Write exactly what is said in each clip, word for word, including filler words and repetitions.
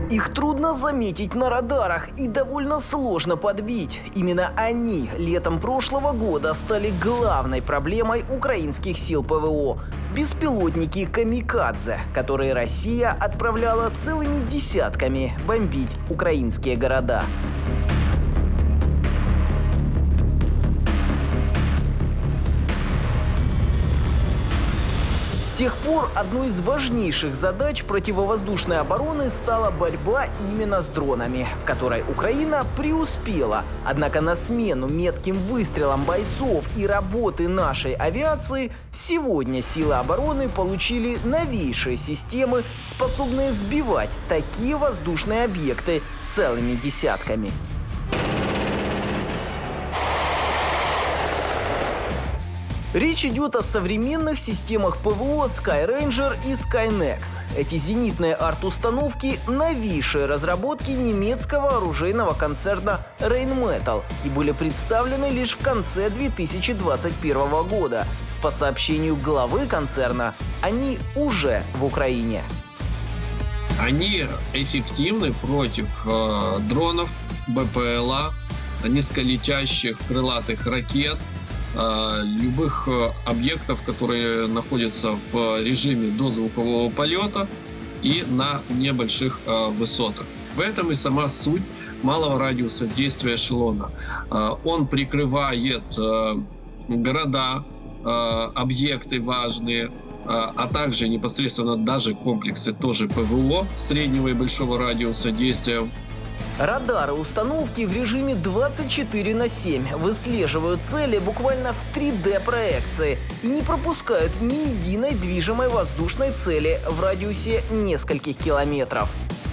Их трудно заметить на радарах и довольно сложно подбить. Именно они летом прошлого года стали главной проблемой украинских сил ПВО. Беспилотники «Камикадзе», которые Россия отправляла целыми десятками бомбить украинские города. С тех пор одной из важнейших задач противовоздушной обороны стала борьба именно с дронами, в которой Украина преуспела. Однако на смену метким выстрелам бойцов и работы нашей авиации сегодня силы обороны получили новейшие системы, способные сбивать такие воздушные объекты целыми десятками. Речь идет о современных системах ПВО Skyranger и Skynex. Эти зенитные арт-установки – новейшие разработки немецкого оружейного концерна Rheinmetall и были представлены лишь в конце две тысячи двадцать первого года. По сообщению главы концерна, они уже в Украине. Они эффективны против э, дронов, БПЛА, низколетящих крылатых ракет, любых объектов, которые находятся в режиме дозвукового полета и на небольших высотах. В этом и сама суть малого радиуса действия эшелона. Он прикрывает города, объекты важные, а также непосредственно даже комплексы тоже ПВО среднего и большого радиуса действия. Радары установки в режиме двадцать четыре на семь выслеживают цели буквально в три дэ проекции и не пропускают ни единой движимой воздушной цели в радиусе нескольких километров.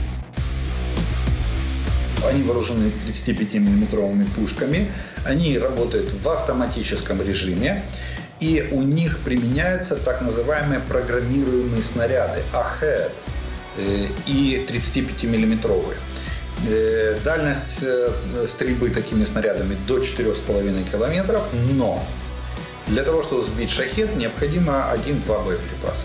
Они вооружены тридцатипятимиллиметровыми пушками, они работают в автоматическом режиме, и у них применяются так называемые программируемые снаряды АХЭД и тридцатипятимиллиметровые. Дальность стрельбы такими снарядами до четырёх с половиной километров, но для того, чтобы сбить шахед, необходимо один-два боеприпаса.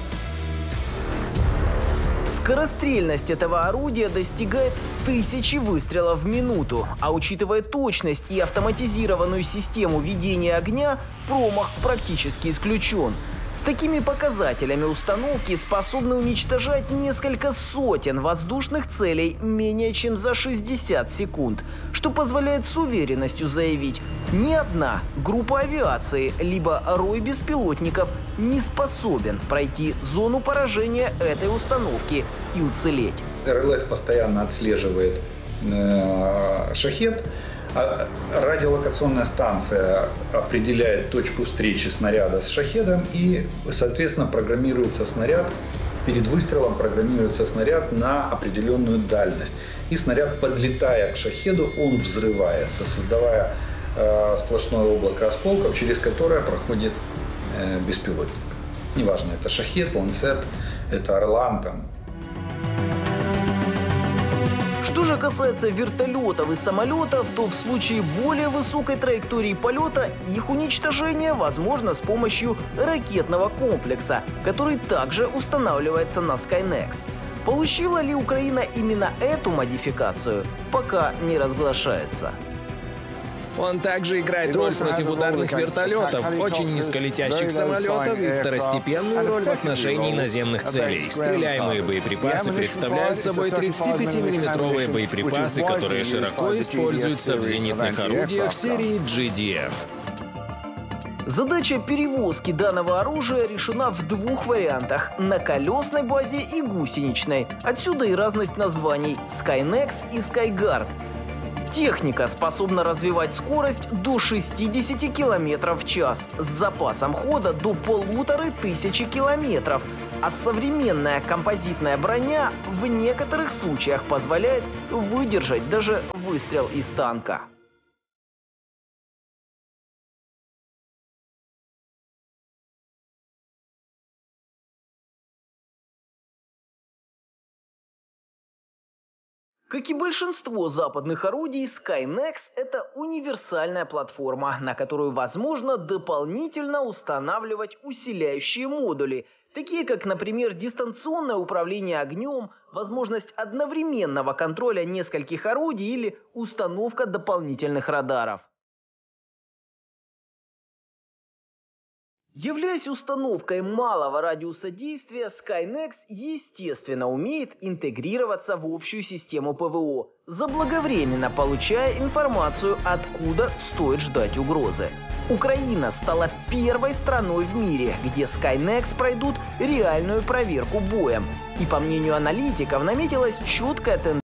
Скорострельность этого орудия достигает тысячи выстрелов в минуту, а учитывая точность и автоматизированную систему ведения огня, промах практически исключен. С такими показателями установки способны уничтожать несколько сотен воздушных целей менее чем за шестьдесят секунд, что позволяет с уверенностью заявить, ни одна группа авиации либо рой беспилотников не способен пройти зону поражения этой установки и уцелеть. РЛС постоянно отслеживает э, шахед. Радиолокационная станция определяет точку встречи снаряда с шахедом, и, соответственно, программируется снаряд, перед выстрелом программируется снаряд на определенную дальность. И снаряд, подлетая к шахеду, он взрывается, создавая э, сплошное облако осколков, через которое проходит э, беспилотник. Неважно, это шахед, ланцет, это орлан там. Что же касается вертолетов и самолетов, то в случае более высокой траектории полета их уничтожение возможно с помощью ракетного комплекса, который также устанавливается на Skynex. Получила ли Украина именно эту модификацию, пока не разглашается. Он также играет роль противоударных вертолетов, очень низколетящих самолетов и второстепенную роль в отношении наземных целей. Стреляемые боеприпасы представляют собой тридцатипятимиллиметровые боеприпасы, которые широко используются в зенитных орудиях серии джи ди эф. Задача перевозки данного оружия решена в двух вариантах – на колесной базе и гусеничной. Отсюда и разность названий – Skynex и Skyguard. Техника способна развивать скорость до шестидесяти километров в час с запасом хода до полуторы тысячи километров, а современная композитная броня в некоторых случаях позволяет выдержать даже выстрел из танка. Как и большинство западных орудий, Skynex – это универсальная платформа, на которую возможно дополнительно устанавливать усиляющие модули, такие как, например, дистанционное управление огнем, возможность одновременного контроля нескольких орудий или установка дополнительных радаров. Являясь установкой малого радиуса действия, Skynex естественно умеет интегрироваться в общую систему ПВО, заблаговременно получая информацию, откуда стоит ждать угрозы. Украина стала первой страной в мире, где Skynex пройдут реальную проверку боем. И по мнению аналитиков, наметилась четкая тенденция